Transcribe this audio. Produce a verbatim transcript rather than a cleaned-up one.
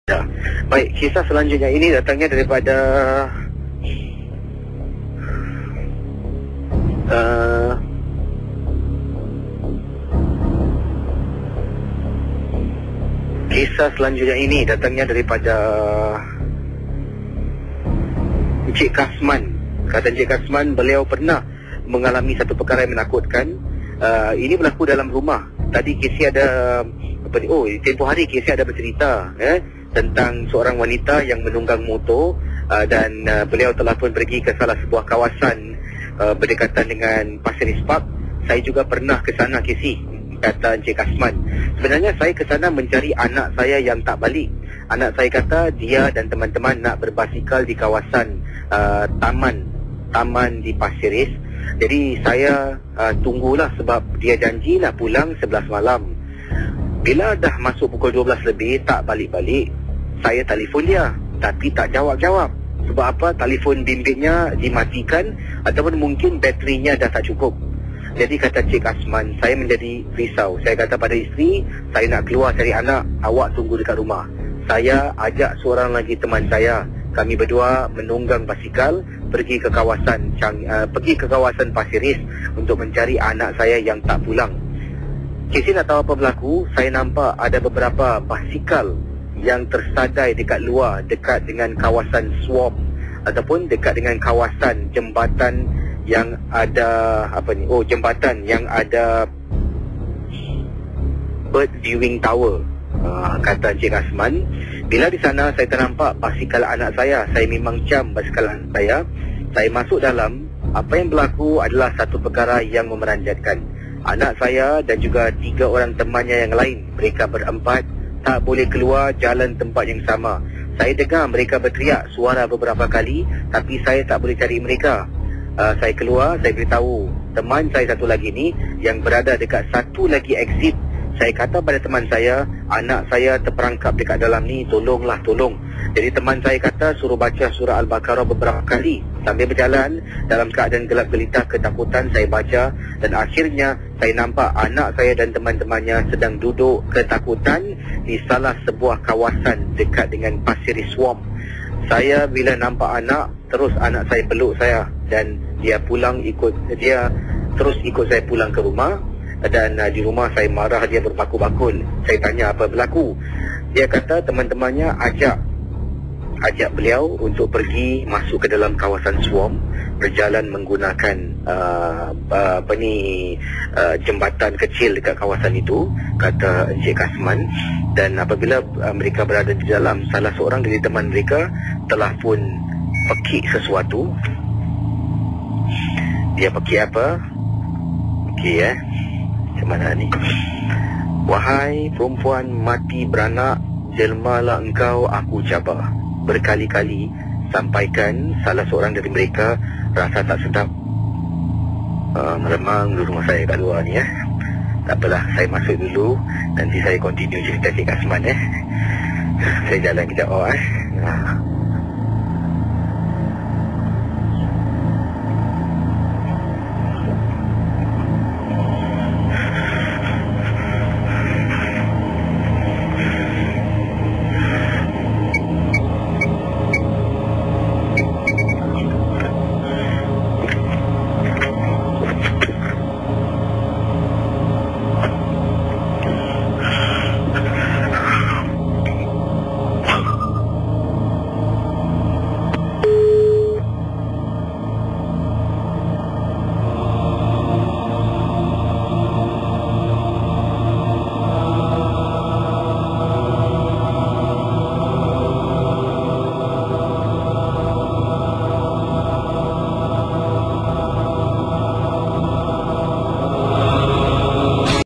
Ya. Baik, kisah selanjutnya ini datangnya daripada uh, kisah selanjutnya ini datangnya daripada Encik Kasman. Kata Encik Kasman, beliau pernah mengalami satu perkara yang menakutkan. Uh, ini berlaku dalam rumah. Tadi Casey ada apa ni? Oh, tempoh hari Casey ada bercerita, eh, tentang seorang wanita yang menunggang motor, uh, dan uh, beliau telah pun pergi ke salah sebuah kawasan uh, berdekatan dengan Pasir Ris Park. Saya juga pernah ke sana, Casey, kata Encik Kasman. Sebenarnya saya ke sana mencari anak saya yang tak balik. Anak saya kata dia dan teman-teman nak berbasikal di kawasan uh, taman taman di Pasir Ris. Jadi saya uh, tunggulah sebab dia janji nak pulang sebelas malam. Bila dah masuk pukul dua belas lebih tak balik-balik, saya telefon dia tapi tak jawab-jawab. Sebab apa? Telefon bimbitnya dimatikan ataupun mungkin baterinya dah tak cukup. Jadi kata Cik Asman, saya menjadi risau. Saya kata pada isteri, saya nak keluar cari anak, awak tunggu dekat rumah. Saya ajak seorang lagi teman saya, kami berdua menunggang basikal pergi ke kawasan Chang, uh, pergi ke kawasan Pasir Ris untuk mencari anak saya yang tak pulang. Casey nak tahu apa berlaku? Saya nampak ada beberapa basikal yang tersadai dekat luar, dekat dengan kawasan swamp ataupun dekat dengan kawasan jembatan yang ada apa ni? Oh, jembatan yang ada bird viewing tower. Uh, kata Encik Asman, bila di sana saya ternampak basikal anak saya. Saya memang cam basikal anak saya. Saya masuk dalam. Apa yang berlaku adalah satu perkara yang memeranjatkan. Anak saya dan juga tiga orang temannya yang lain, mereka berempat tak boleh keluar jalan tempat yang sama. Saya dengar mereka berteriak suara beberapa kali, tapi saya tak boleh cari mereka. Uh, saya keluar, saya beritahu teman saya satu lagi ni yang berada dekat satu lagi exit. Saya kata pada teman saya, anak saya terperangkap dekat dalam ni, tolonglah, tolong. Jadi teman saya kata suruh baca surah Al-Baqarah beberapa kali. Sambil berjalan, dalam keadaan gelap gelita ketakutan, saya baca. Dan akhirnya, saya nampak anak saya dan teman-temannya sedang duduk ketakutan di salah sebuah kawasan dekat dengan Pasir Ris Swamp. Saya bila nampak anak, terus anak saya peluk saya. Dan dia pulang ikut, dia terus ikut saya pulang ke rumah. Dan uh, di rumah saya marah, dia berbakul-bakul. Saya tanya apa berlaku. Dia kata teman-temannya ajak ajak beliau untuk pergi masuk ke dalam kawasan swamp, berjalan menggunakan uh, uh, apa ni uh, jembatan kecil dekat kawasan itu, kata Encik Kasman. Dan apabila uh, mereka berada di dalam, salah seorang dari teman mereka telah pun pekik sesuatu. Dia pekik apa? Okey, eh macam mana ni? Wahai perempuan mati beranak, jelmalah engkau aku cabar. Berkali-kali sampaikan salah seorang dari mereka rasa tak sedap. uh, Meremang di rumah saya kat luar ni, eh tak apalah, saya masuk dulu. Nanti saya continue cerita Cik Kasman, eh Saya jalan kejap, oh, eh